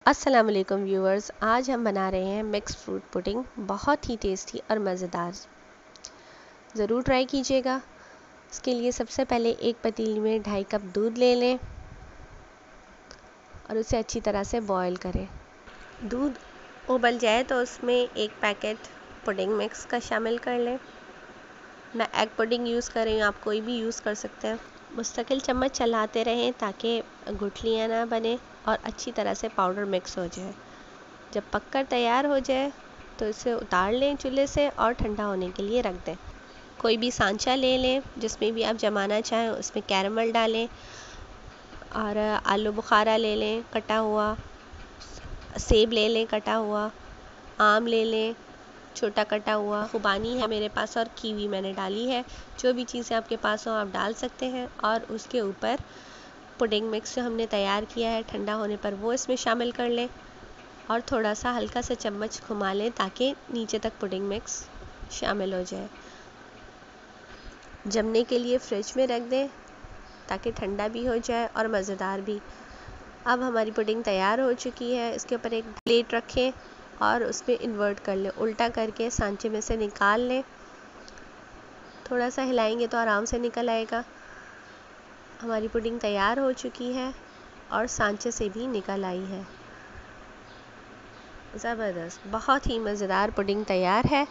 अस्सलाम वालेकुम व्यूअर्स, आज हम बना रहे हैं मिक्स फ्रूट पुडिंग। बहुत ही टेस्टी और मज़ेदार, ज़रूर ट्राई कीजिएगा। इसके लिए सबसे पहले एक पतीली में 2.5 कप दूध ले लें और उसे अच्छी तरह से बॉईल करें। दूध उबल जाए तो उसमें एक पैकेट पुडिंग मिक्स का शामिल कर लें। मैं एग पुडिंग यूज़ कर रही हूँ, आप कोई भी यूज़ कर सकते हैं। मुस्तकिल चम्मच चलाते रहें ताकि गुठलियाँ ना बने और अच्छी तरह से पाउडर मिक्स हो जाए। जब पककर तैयार हो जाए तो इसे उतार लें चूल्हे से और ठंडा होने के लिए रख दें। कोई भी सांचा ले लें जिसमें भी आप जमाना चाहें, उसमें कैरमल डालें और आलू बुखारा ले लें कटा हुआ, सेब ले लें कटा हुआ, आम ले लें छोटा कटा हुआ, खुबानी है मेरे पास और कीवी मैंने डाली है। जो भी चीज़ें आपके पास हो आप डाल सकते हैं और उसके ऊपर पुडिंग मिक्स जो हमने तैयार किया है ठंडा होने पर वो इसमें शामिल कर लें और थोड़ा सा हल्का सा चम्मच घुमा लें ताकि नीचे तक पुडिंग मिक्स शामिल हो जाए। जमने के लिए फ्रिज में रख दें ताकि ठंडा भी हो जाए और मज़ेदार भी। अब हमारी पुडिंग तैयार हो चुकी है। इसके ऊपर एक प्लेट रखें और उसमें इन्वर्ट कर लें, उल्टा करके सांचे में से निकाल लें। थोड़ा सा हिलाएंगे तो आराम से निकल आएगा। हमारी पुडिंग तैयार हो चुकी है और सांचे से भी निकल आई है। ज़बरदस्त, बहुत ही मज़ेदार पुडिंग तैयार है।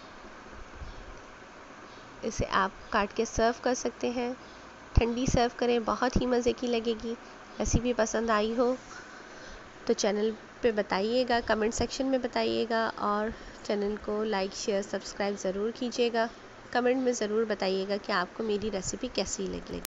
इसे आप काट के सर्व कर सकते हैं। ठंडी सर्व करें, बहुत ही मज़े की लगेगी। रेसिपी पसंद आई हो तो चैनल पे बताइएगा, कमेंट सेक्शन में बताइएगा और चैनल को लाइक शेयर सब्सक्राइब ज़रूर कीजिएगा। कमेंट में ज़रूर बताइएगा कि आपको मेरी रेसिपी कैसी लगी।